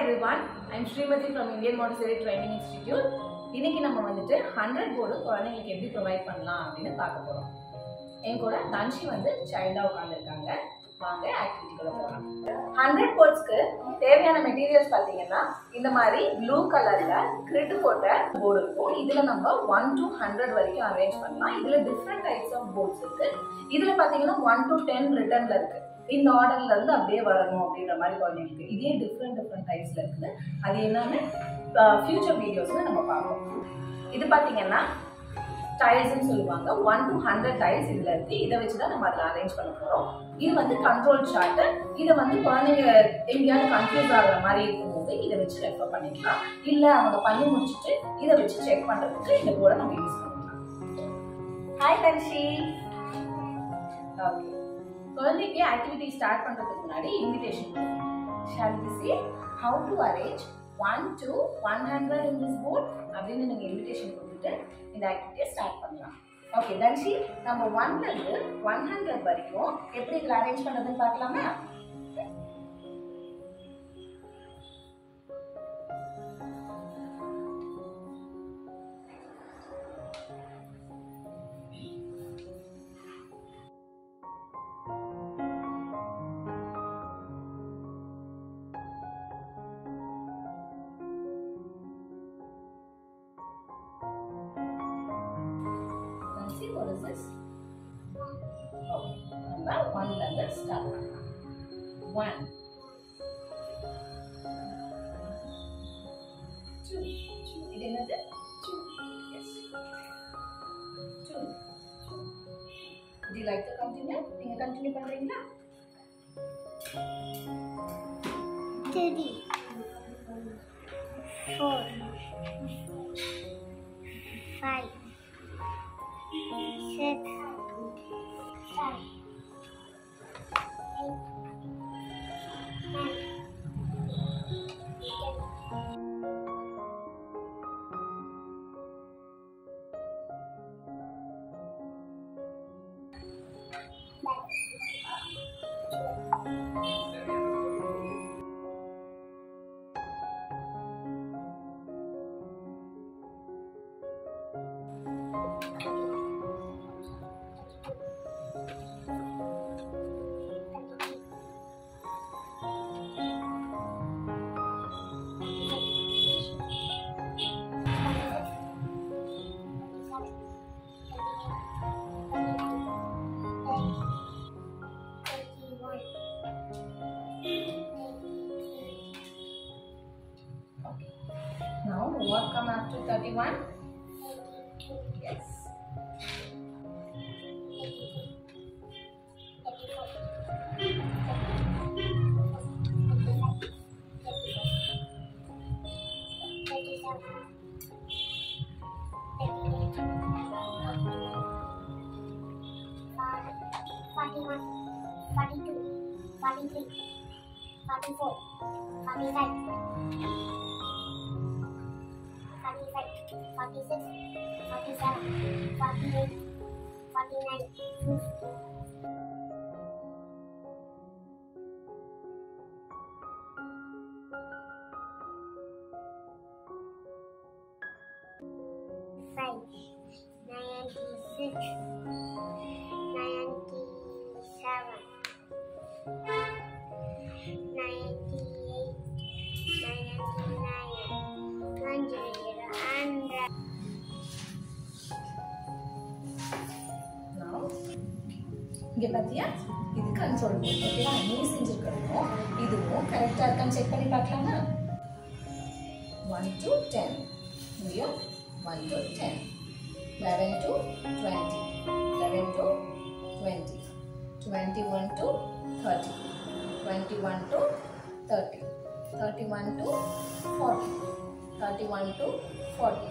everyone, I am Srimati from Indian Montessori Training Institute. இன்னைக்கு நம்ம வந்துட்டு 100 போர்டு குழந்தைகளுக்கு எப்படி ப்ரொவைட் பண்ணலாம் அப்படின்னு பார்க்க போறோம். என் கூட தன்ஷி வந்து சைல்டா உட்கார்ந்திருக்காங்க. வாங்க ஆக்டிவிட்டிக்குள்ள போலாம். 100 போர்ட்ஸ்க்கு தேவையான மெட்டீரியல்ஸ் பாத்தீங்கன்னா இந்த மாதிரி ப்ளூ கலர்ல கிரிட் போட்ட போர்டு இருக்கும். இதுல நம்ம 1 to 100 வரைக்கும் அரேஞ்ச் பண்ணலாம். இதுல டிஃபரண்ட் டைப்ஸ் ஆஃப் போர்ட்ஸ் இருக்கு. இதுல பாத்தீங்கன்னா 1 to 10 ரிட்டர்ன்ல இருக்கு. இந்த ஆர்டர்ல இருந்து அப்படியே வரணும் அப்படின்ற மாதிரி குழந்தைங்களுக்கு இதே டிஃப்ரெண்ட் டைப்ஸ்ல இருக்குது. அது என்னன்னு ஃபியூச்சர் வீடியோஸ்ல நம்ம பார்ப்போம். இது பாத்தீங்கன்னா டைல்ஸ்ன்னு சொல்லுவாங்க. 1 to 100 டைல்ஸ் இதுல இருக்கு. இதை வச்சுதான் நம்ம அதில் அரேஞ்ச் பண்ண போறோம். இது வந்து கண்ட்ரோல் சார்ட். இதை வந்து குழந்தைங்க எங்கேயாவது கன்ஃபியூஸ் ஆகுற மாதிரி இருக்கும்போது இதை வச்சு ரெஃபர் பண்ணிக்கலாம். இல்ல அவங்க பண்ணி முடிச்சுட்டு இதை வச்சு செக் பண்றதுக்கு இந்த போர்டை நம்ம யூஸ் பண்ணிக்கலாம். ஹாய் தன்ஷி. ஓகே, குழந்தைக்கு ஆக்டிவிட்டி ஸ்டார்ட் பண்றதுக்கு முன்னாடி invitation. Shall we see how to arrange 1 to 100 in this board அப்படின்னு நீங்க இன்விடேஷன் கொடுத்துட்டு இந்த ஆக்டிவிட்டியை ஸ்டார்ட் பண்ணலாம். ஓகே தன்ஷி, நம்ம 1 ல இருந்து 100 வரைக்கும் எப்படி இதில் அரேஞ்ச் பண்றதுன்னு பார்க்கலாமா? What is this? Okay, now 1 ல start பண்ணலாம். 1 2 இது என்னது? 2. Yes. 2. Would you like to continue? நீங்க கண்டினியூ பண்றீங்களா? 3 4 5 6 7 8 9 Now what come after 31? Yes. 41 42 43 44 45 46 47 48 49 50 96 97 இங்க பாத்தியா, இது கண்ட்ரோல் போர்ட். ஓகேவா? நீ செஞ்சிருக்கணும். இதுவும் கரெக்டா இருக்கான்னு செக் பண்ணி பார்க்கலாமா? 1 to 10. இங்கேயும் 1 to 10. 11 to 20. 11 to 20. 21 to 30. 21 to 30. 31 to 40. 31 to 40.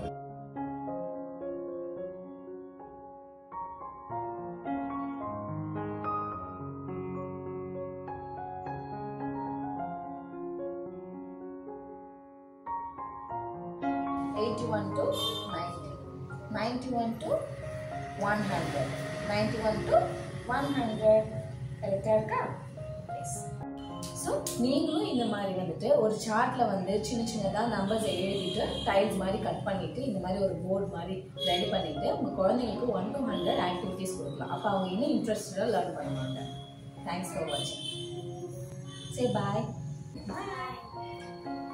One to 90, 91 to 100, 91 to 100. Correct? Yes. So நீங்களும் இந்த மாதிரி வந்துட்டு ஒரு சார்ட்டில் வந்து சின்ன சின்னதாக நம்பர்ஸை எழுதிட்டு டைல்ஸ் மாதிரி கட் பண்ணிவிட்டு இந்த மாதிரி ஒரு போர்டு மாதிரி ரெடி பண்ணிவிட்டு உங்கள் குழந்தைங்களுக்கு 1 to 100 ஆக்டிவிட்டீஸ் கொடுக்கலாம். அப்போ அவங்க இன்னும் இன்ட்ரெஸ்டடாக லேர்ன் பண்ணுவாங்க. தேங்க்ஸ் ஃபார் வாட்சிங். சே பாய். Bye.